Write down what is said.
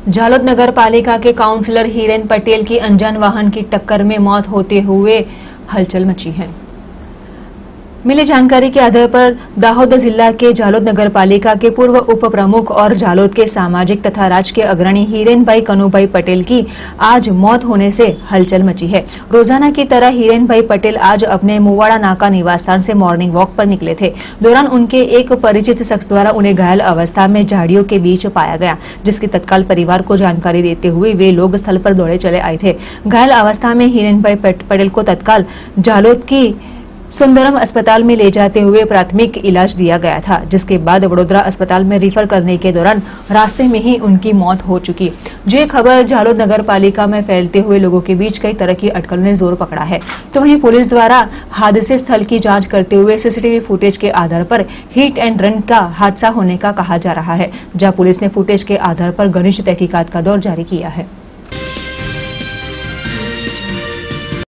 झालोद नगर पालिका के काउंसलर हीरेन पटेल की अनजान वाहन की टक्कर में मौत होते हुए हलचल मची है। मिली जानकारी के आधार पर दाहोद जिला के झालोद नगर पालिका के पूर्व उप प्रमुख और झालोद के सामाजिक तथा राजकीय अग्रणी हीरेन भाई कनुभाई पटेल की आज मौत होने से हलचल मची है। रोजाना की तरह हीरेन भाई पटेल आज अपने मुवाड़ा नाका निवास स्थान से मॉर्निंग वॉक पर निकले थे। दौरान उनके एक परिचित शख्स द्वारा उन्हें घायल अवस्था में झाड़ियों के बीच पाया गया, जिसकी तत्काल परिवार को जानकारी देते हुए वे लोग स्थल पर दौड़े चले आए थे। घायल अवस्था में हीरेन भाई पटेल को तत्काल झालोद की सुंदरम अस्पताल में ले जाते हुए प्राथमिक इलाज दिया गया था, जिसके बाद वडोदरा अस्पताल में रिफर करने के दौरान रास्ते में ही उनकी मौत हो चुकी। जो खबर झालोद नगर पालिका में फैलते हुए लोगों के बीच कई तरह की अटकलों ने जोर पकड़ा है, तो वहीं पुलिस द्वारा हादसे स्थल की जांच करते हुए सीसीटीवी फुटेज के आधार पर हिट एंड रन का हादसा होने का कहा जा रहा है, जहां पुलिस ने फुटेज के आधार पर घनिष्ठ तहकीकात का दौर जारी किया है।